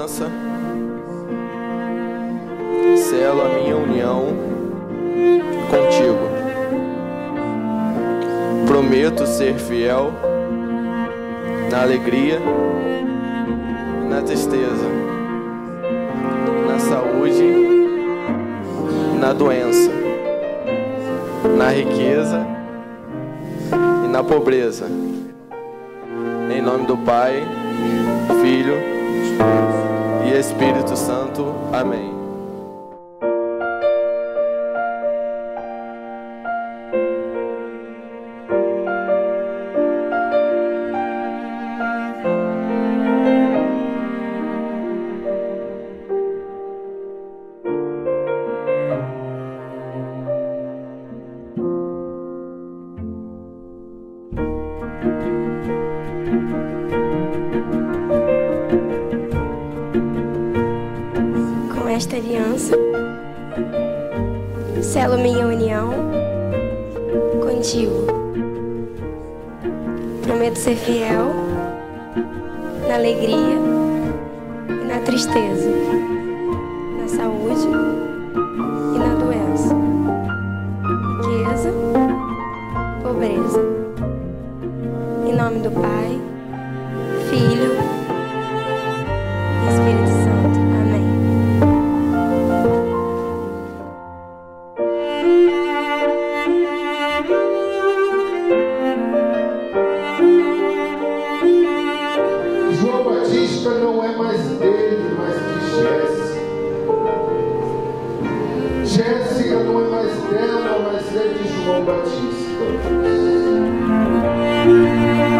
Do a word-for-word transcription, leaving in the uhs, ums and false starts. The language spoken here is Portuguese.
aliança, selo a minha união contigo. Prometo ser fiel na alegria e na tristeza, na saúde e na doença, na riqueza e na pobreza. Em nome do Pai, Filho e Espírito Santo. Amém. Esta aliança, selo minha união contigo. Prometo ser fiel na alegria e na tristeza, na saúde e na doença, riqueza, pobreza. Em nome do Pai, Filho e Espírito Santo. Amém. João Batista não é mais dele, mas de Jéssica. Jéssica não é mais dela, mas é de João Batista.